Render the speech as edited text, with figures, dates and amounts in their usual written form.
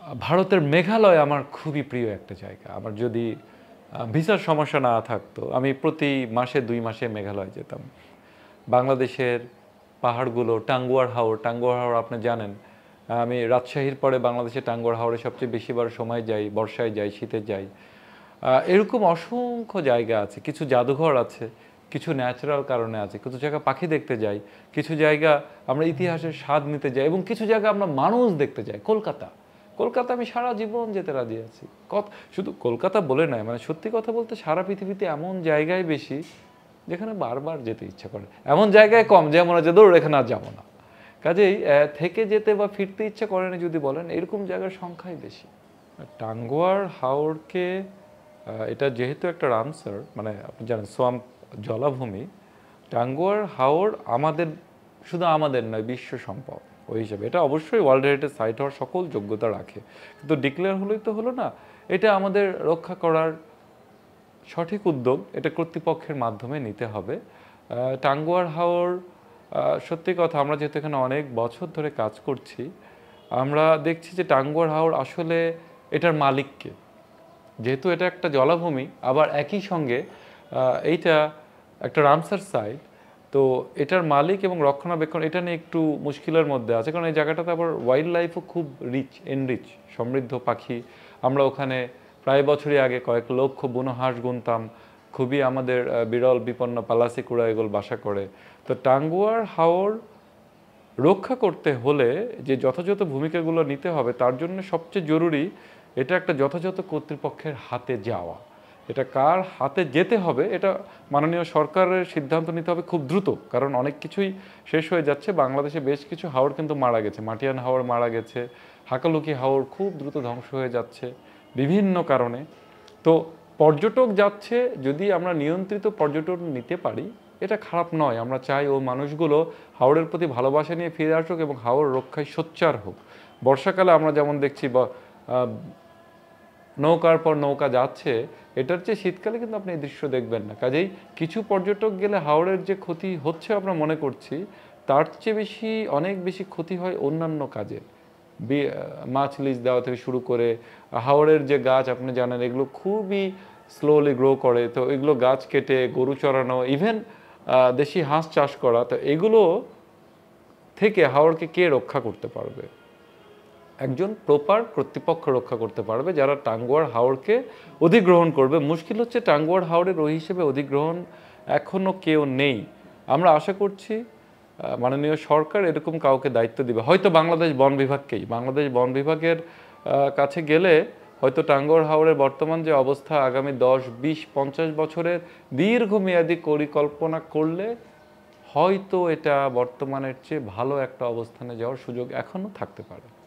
ভারতের মেঘালয় আমার খুবই প্রিয় একটা জায়গা। আমার যদি ভিসার সমস্যা না থাকতো, আমি প্রতি মাসে ২ মাসে মেঘালয় যেতাম। বাংলাদেশের পাহাড়গুলো, টাঙ্গুয়ার হাওর আপনি জানেন। আমি রাজশাহীর পরে বাংলাদেশের টাঙ্গুয়ার হাওরে সবচেয়ে বেশিবার সময় যাই, বর্ষায় যাই, শীতে যাই। এরকম অসংখ্য জায়গা আছে, কিছু জাদুঘর আছে, কিছু ন্যাচারাল কারণে আছে, কিছু জায়গা পাখি দেখতে যাই, কিছু জায়গা আমরা ইতিহাসের স্বাদ নিতে যাই, এবং কিছু জায়গা আমরা মানুষ দেখতে যাই। কলকাতা আমি সারা জীবন যেতে রাজি আছি। শুধু কলকাতা বলে নয়, মানে সত্যি কথা বলতে সারা পৃথিবীতে এমন জায়গায় বেশি যেখানে বারবার যেতে ইচ্ছা করে, এমন জায়গায় কম যে মনে হচ্ছে দৌড় এখানে আর যাবো না। কাজেই থেকে যেতে বা ফিরতে ইচ্ছা করে না যদি বলেন, এরকম জায়গার সংখ্যাই বেশি। টাঙ্গুয়ার হাওরকে এটা যেহেতু একটা রামসার, মানে আপনি জানেন সোয়াম্প জলাভূমি, টাঙ্গুয়ার হাওর আমাদের, শুধু আমাদের নয়, বিশ্ব সম্পদ। ওই হিসাবে এটা অবশ্যই ওয়ার্ল্ড হেরিটেজ সাইট হওয়ার সকল যোগ্যতা রাখে, কিন্তু ডিক্লেয়ার হলেই তো হলো না। এটা আমাদের রক্ষা করার সঠিক উদ্যোগ এটা কর্তৃপক্ষের মাধ্যমে নিতে হবে। টাঙ্গুয়ার হাওর, সত্যি কথা, আমরা যেহেতু এখানে অনেক বছর ধরে কাজ করছি, আমরা দেখছি যে টাঙ্গুয়ার হাওর আসলে এটার মালিককে, যেহেতু এটা একটা জলাভূমি, আবার একই সঙ্গে এইটা একটা রামসার সাইট, তো এটার মালিক এবং রক্ষণাবেক্ষণ এটা নিয়ে একটু মুশকিলের মধ্যে আছে, কারণ এই জায়গাটাতে আবার ওয়াইল্ড লাইফও খুব এনরিচ, সমৃদ্ধ পাখি। আমরা ওখানে প্রায় বছরই আগে কয়েক লক্ষ বুনো হাঁস গুনতাম, খুবই আমাদের বিরল বিপন্ন পালাসি কুড়া এগুলো বাসা করে। তো টাঙ্গুয়ার হাওর রক্ষা করতে হলে যে যথাযথ ভূমিকাগুলো নিতে হবে, তার জন্য সবচেয়ে জরুরি এটা একটা যথাযথ কর্তৃপক্ষের হাতে যাওয়া। এটা কার হাতে যেতে হবে, এটা মাননীয় সরকারের সিদ্ধান্ত নিতে হবে খুব দ্রুত, কারণ অনেক কিছুই শেষ হয়ে যাচ্ছে। বাংলাদেশে বেশ কিছু হাওর কিন্তু মারা গেছে, মাটিয়ান হাওর মারা গেছে, হাকালুকি হাওর খুব দ্রুত ধ্বংস হয়ে যাচ্ছে বিভিন্ন কারণে। তো পর্যটক যাচ্ছে, যদি আমরা নিয়ন্ত্রিত পর্যটন নিতে পারি এটা খারাপ নয়। আমরা চাই ও মানুষগুলো হাওরের প্রতি ভালোবাসা নিয়ে ফিরে আসুক এবং হাওর রক্ষায় সোচ্চার হোক। বর্ষাকালে আমরা যেমন দেখছি বা নৌকার পর নৌকা যাচ্ছে, এটার চেয়ে শীতকালে কিন্তু আপনি এই দৃশ্য দেখবেন না। কাজেই কিছু পর্যটক গেলে হাওরের যে ক্ষতি হচ্ছে আমরা মনে করছি, তার চেয়ে বেশি, অনেক বেশি ক্ষতি হয় অন্যান্য কাজে। মাছ লিজ দেওয়া থেকে শুরু করে হাওরের যে গাছ আপনি জানেন এগুলো খুবই স্লোলি গ্রো করে, তো এগুলো গাছ কেটে গরু চড়ানো, ইভেন দেশি হাঁস চাষ করা, তো এগুলো থেকে হাওরকে কে রক্ষা করতে পারবে? একজন প্রপার কর্তৃপক্ষ রক্ষা করতে পারবে, যারা টাঙ্গুয়ার হাওরকে অধিগ্রহণ করবে। মুশকিল হচ্ছে টাঙ্গুয়ার হাওরের ওই হিসেবে অধিগ্রহণ এখনও কেউ নেই। আমরা আশা করছি মাননীয় সরকার এরকম কাউকে দায়িত্ব দিবে, হয়তো বাংলাদেশ বন বিভাগকেই। বাংলাদেশ বন বিভাগের কাছে গেলে হয়তো টাঙ্গুয়ার হাওরের বর্তমান যে অবস্থা, আগামী 10, 20, 50 বছরের দীর্ঘমেয়াদী পরিকল্পনা করলে হয়তো এটা বর্তমানের চেয়ে ভালো একটা অবস্থানে যাওয়ার সুযোগ এখনও থাকতে পারে।